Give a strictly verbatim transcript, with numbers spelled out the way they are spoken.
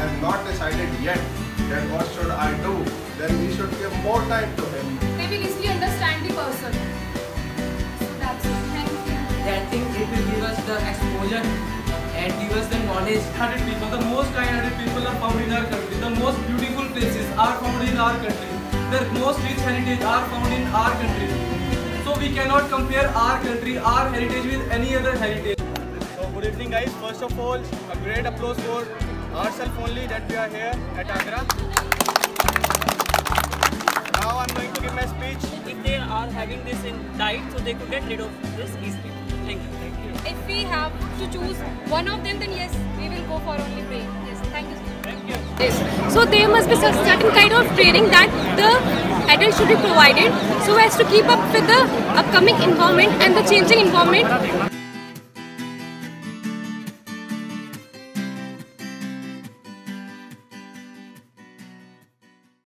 has not decided yet that what should I do, then we should give more time to him. They will easily understand the person. So that's it. Thank you. I think it will give us the exposure and give us the knowledge. one hundred people, the most kind-hearted people are found in our country. The most beautiful places are found in our country. The most rich heritage are found in our country. So we cannot compare our country, our heritage with any other heritage. So good evening guys. First of all, a great applause for ourselves only that we are here at Agra. Now I'm going to give my speech. If they are having this in diet, so they could get rid of this easily. Thank you. Thank you. If we have to choose one of them, then yes, we will go for only brain. Yes, thank you. Thank you. Yes. So there must be a certain kind of training that the adults should be provided so as to keep up with the upcoming environment and the changing environment.